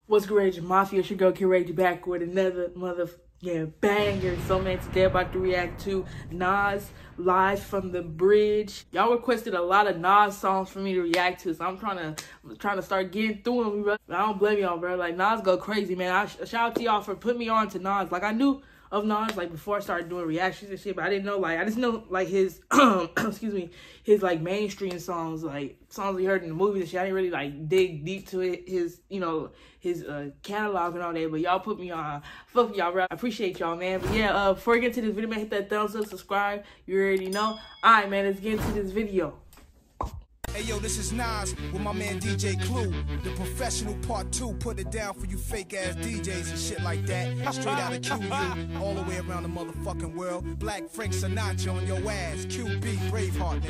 What's good, Rage Mafia? It's your girl, Kid Rage, back with another banger. So, man, today I'm about to react to Nas Live from the Bridge. Y'all requested a lot of Nas songs for me to react to, so I'm trying to start getting through them, bro. I don't blame y'all, bro. Like, Nas go crazy, man. Shout out to y'all for putting me on to Nas. Like, I knew of Nas, like, before I started doing reactions and shit, but I didn't know, like, I just know, like, his, excuse me, his, like, mainstream songs, like, songs we heard in the movies and shit. I didn't really, like, dig deep to it, his, you know, his catalog and all that, but y'all put me on. Fuck y'all, bro. I appreciate y'all, man. But yeah, before we get to this video, man, hit that thumbs up, subscribe. You already know. Alright, man, let's get into this video. Hey yo, this is Nas with my man DJ Clue. The Professional Part 2, put it down for you fake ass DJs and shit like that. Straight out of QU, all the way around the motherfucking world. Black Frank Sinatra on your ass. QB, Braveheart,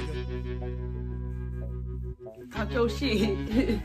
nigga. Talk your shit.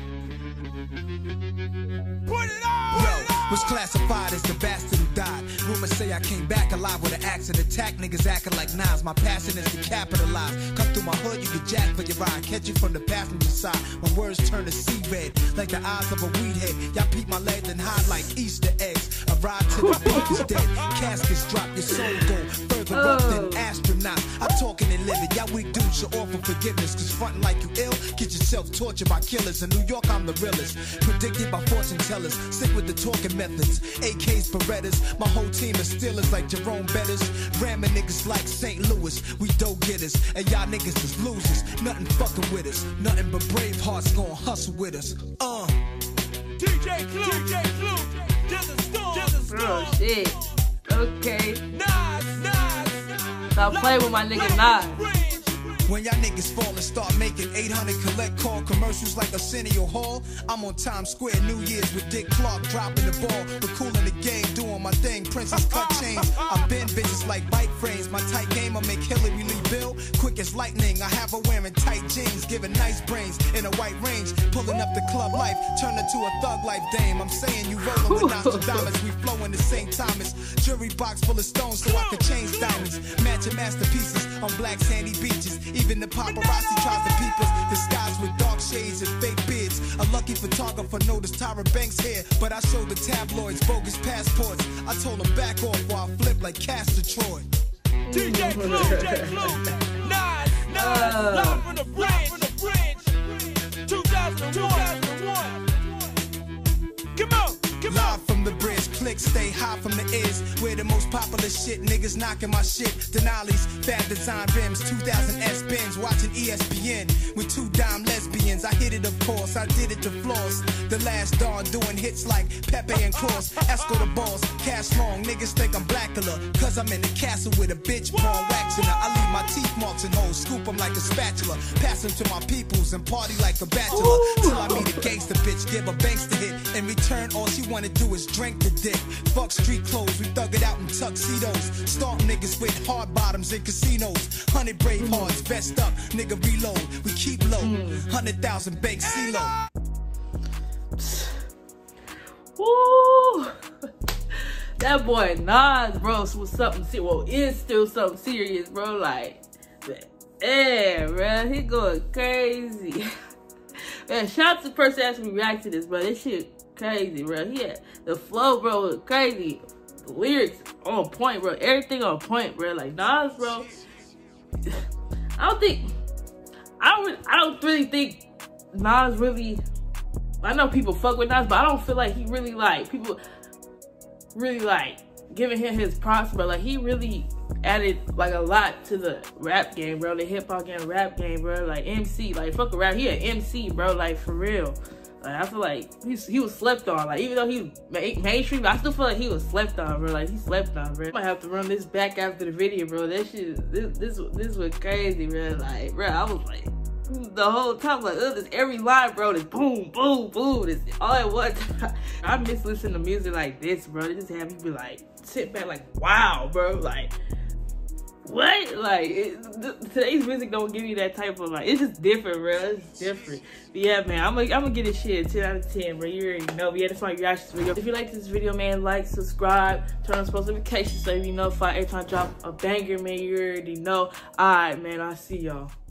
Put it on! Yo, was classified as the bastard who died. Rumors say I came back alive with an axe and attack niggas acting like Nas. My passion is to capitalize. Come through my hood, you get jacked for your ride. Catch you from the passenger side. When words turn to sea red, like the eyes of a weed head. Y'all peep my legs and hide like Easter eggs. A ride to the bank is dead. Caskets drop, your soul go further up than astronaut. I'm talking and living. Y'all weak dudes should offer forgiveness. Cause frontin' like you ill, get yourself tortured by killers. In New York, I'm the realest. Predicted by fortune tellers. Sick with the talking methods. AKs, Berettas. My whole team is stealers like Jerome Bettis. Ramming niggas like St. Louis. We dope getters. And y'all niggas is losers. Nothing fucking with us. Nothing but brave hearts gonna hustle with us. DJ Clue. DJ Clue. Just a storm. Just a storm. Oh, shit. Okay. Nas. Stop playing with my nigga Nas. When y'all niggas fall and start making 800 collect call commercials like Arsenio Hall, I'm on Times Square New Year's with Dick Clark dropping the ball. We're cool in the game, doing my thing. Princess cut chains. I bend bitches like bike frames. My tight game, I make Hillary Lee Bill quick as lightning. I have her wearing tight jeans, giving nice brains in a white range. Pulling up the club life, turn her to a thug life dame. I'm saying you rolling with Nostradamus. We flow in the same time as jury box full of stones so I can change diamonds. Matching masterpieces on black sandy beaches. Even the paparazzi tries to peep us, disguised with dark shades and fake beards. A lucky photographer noticed Tyra Banks' hair, but I showed the tabloids bogus passports. I told them back off while I flipped like Castor Troy. DJ Clue, Nas, live from the bridge, 2001. Come on. Live from the bridge, click, stay high from the ears. We're the most popular shit, niggas knocking my shit. Denali's, bad design rims, 2000 S-Benz, watching ESPN with 2 dime lesbians. I hit it, of course, I did it to floss. The last dawn doing hits like Pepe and Cross. Esco the balls, cash long, niggas think I'm Blackula. Cause I'm in the castle with a bitch, pawn waxing her. I leave my teeth marks and holes, scoop them like a spatula. Pass them to my peoples and party like a bachelor. Till I meet a gangster bitch, give her banks to hit. In return, all she wanna do is drink the dick. Fuck street clothes, we thug it out in tuxedos. Stomp niggas with hard bottoms in casinos. 100 brave hearts, vest up, nigga reload. We keep low, 100,000 bank CeeLo. Woo! That boy Nas, bro, was something serious. Well, is still something serious, bro. Like, yeah, bro, he going crazy. Man, shout out to the person that actually react to this, bro. This shit crazy, bro. Yeah, the flow, bro, was crazy. The lyrics on point, bro. Everything on point, bro. Like Nas, bro. I don't really think Nas really. I know people fuck with Nas, but I don't feel like he really like people really like giving him his props, bro. Like he really added like a lot to the rap game, bro. The hip hop game, rap game, bro. Like MC, like fuck a rap. He an MC, bro. Like for real. Like I feel like he was slept on. Like even though he's mainstream, I still feel like he was slept on, bro. Like he slept on, bro. I might have to run this back after the video, bro. That shit, this was crazy, bro. Like, bro, I was like the whole time, like, this every line, bro. This boom, boom, boom. This all at one time. I miss listening to music like this, bro. It just have me be like sit back, like, wow, bro. Like, what? Like, today's music don't give you that type of, like, it's just different, bro. It's different. But yeah, man, I'm gonna get this shit a 10 out of 10, bro. You already know. But yeah, that's my reaction to this video. If you like this video, man, like, subscribe, turn on post notifications so you be notified every time I drop a banger, man. You already know. Alright, man, I'll see y'all.